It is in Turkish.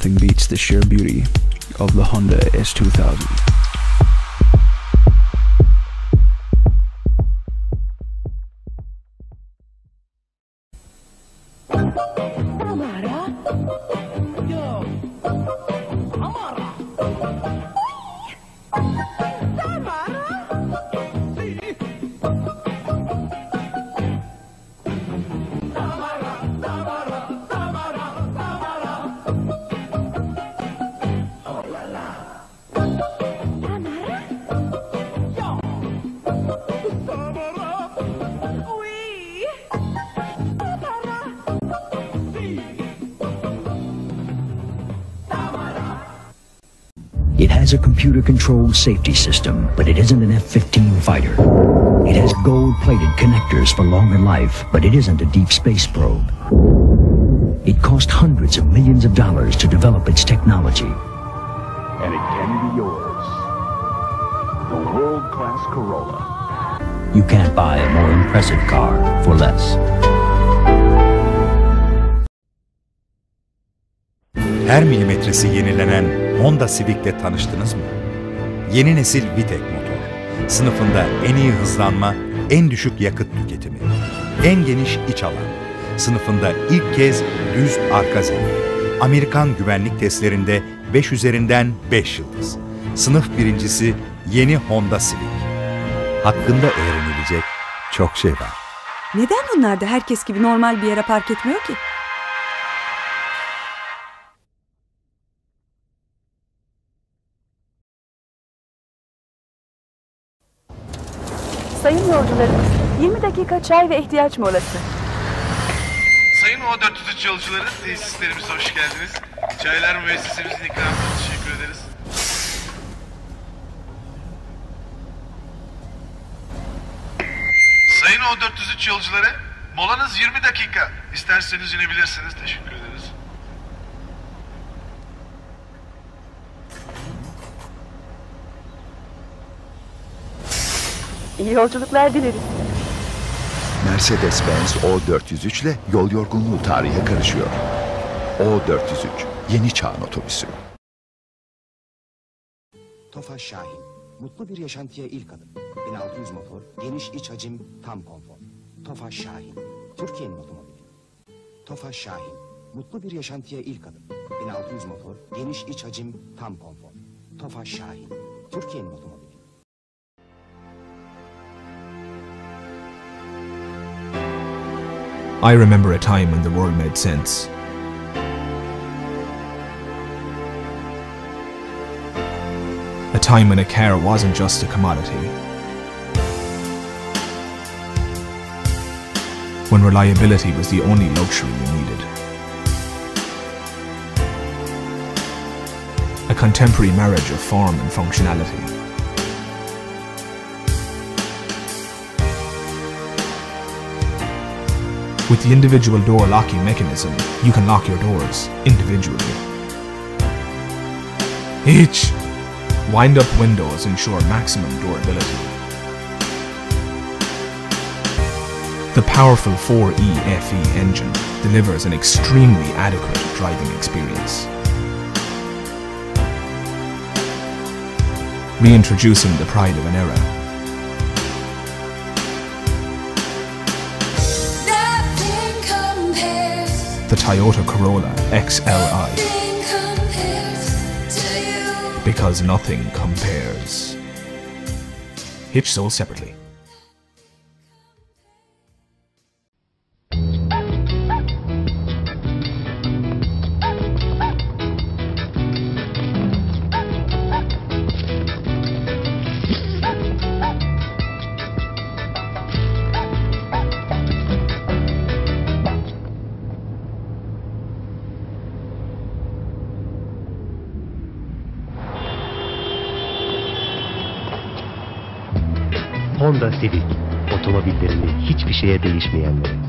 Nothing beats the sheer beauty of the Honda S2000. It has a computer-controlled safety system, but it isn't an F-15 fighter. It has gold-plated connectors for longer life, but it isn't a deep space probe. It cost hundreds of millions of dollars to develop its technology. And it can be yours. The world-class Corolla. You can't buy a more impressive car for less. Her milimetresi yenilenen Honda Civic'le tanıştınız mı? Yeni nesil VTEC motor. Sınıfında en iyi hızlanma, en düşük yakıt tüketimi. En geniş iç alan. Sınıfında ilk kez düz arka zemin. Amerikan güvenlik testlerinde 5 üzerinden 5 yıldız. Sınıf birincisi yeni Honda Civic. Hakkında öğrenilecek çok şey var. Neden bunlar da herkes gibi normal bir yere park etmiyor ki? Sayın yolcularımız, 20 dakika çay ve ihtiyaç molası. Sayın O403 yolcuları, tesislerimize hoş geldiniz. Çaylar müessesemizin ikramına teşekkür ederiz. Sayın O403 yolcuları, molanız 20 dakika. İsterseniz inebilirsiniz. Teşekkür ederiz. İyi yolculuklar dileriz. Mercedes-Benz O403 ile yol yorgunluğu tarihe karışıyor. O403, yeni çağın otobüsü. Tofaş Şahin, mutlu bir yaşantıya ilk adım. 1600 motor, geniş iç hacim, tam konfor. Tofaş Şahin, Türkiye'nin otomobili. Tofaş Şahin, mutlu bir yaşantıya ilk adım. 1600 motor, geniş iç hacim, tam konfor. Tofaş Şahin, Türkiye'nin otomobili. I remember a time when the world made sense. A time when a car wasn't just a commodity. When reliability was the only luxury you needed. A contemporary marriage of form and functionality. With the individual door locking mechanism, you can lock your doors individually. Each wind-up windows ensure maximum durability. The powerful 4E FE engine delivers an extremely adequate driving experience. Reintroducing the pride of an era. The Toyota Corolla XLI. Because nothing compares. Hitch sold separately. Honda Civic, otomobillerinde hiçbir şeye değişmeyenleri.